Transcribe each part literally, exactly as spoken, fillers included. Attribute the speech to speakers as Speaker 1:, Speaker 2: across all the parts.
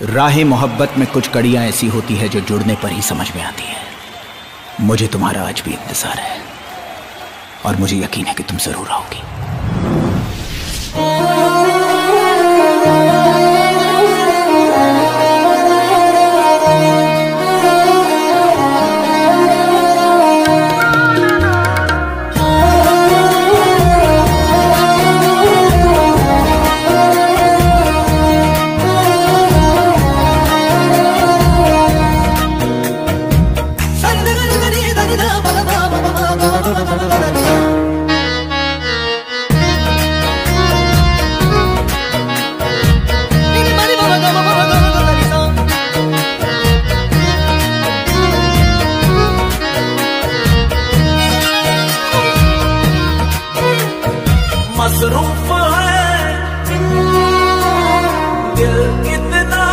Speaker 1: राहे मोहब्बत में कुछ कड़ियां ऐसी होती है जो जुड़ने पर ही समझ में आती है। मुझे तुम्हारा आज भी इंतजार है और मुझे यकीन है कि तुम जरूर आओगी।
Speaker 2: मसरूफ है दिल कितना,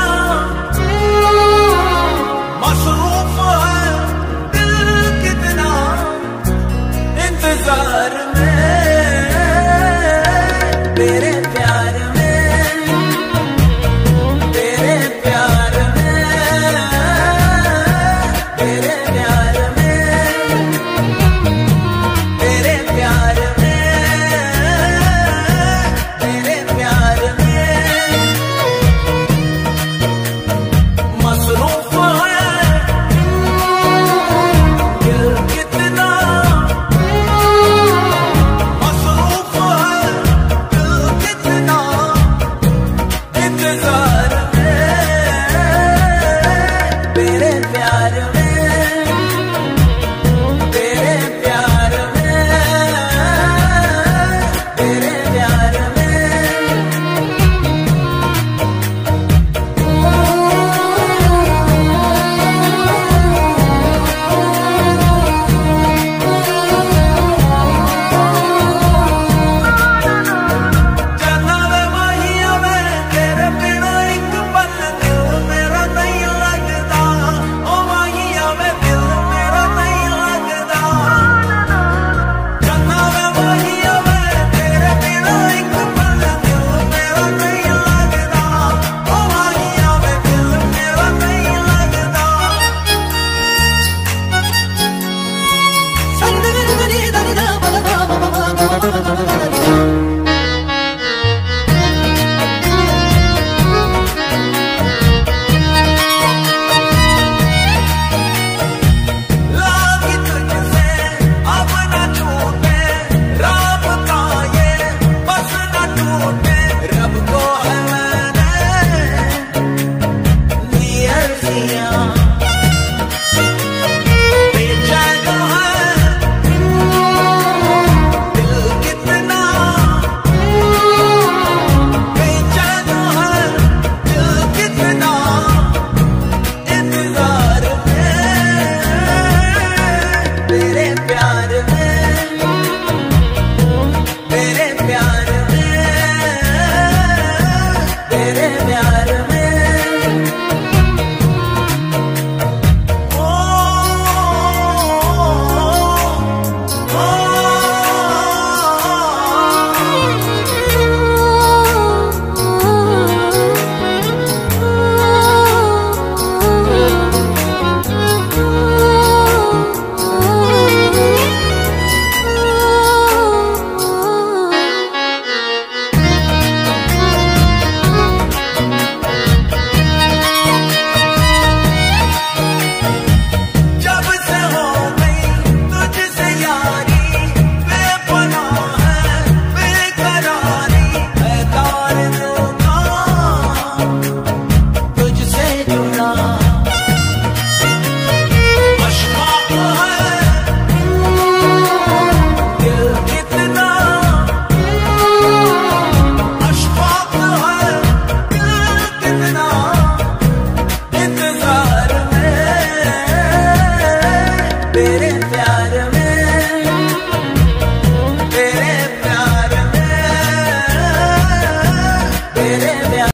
Speaker 2: मसरूफ है दिल कितना, इंतजार में तेरे प्यार में, तेरे प्यार में, तेरे प्यार में, तेरे प्यार में, desire.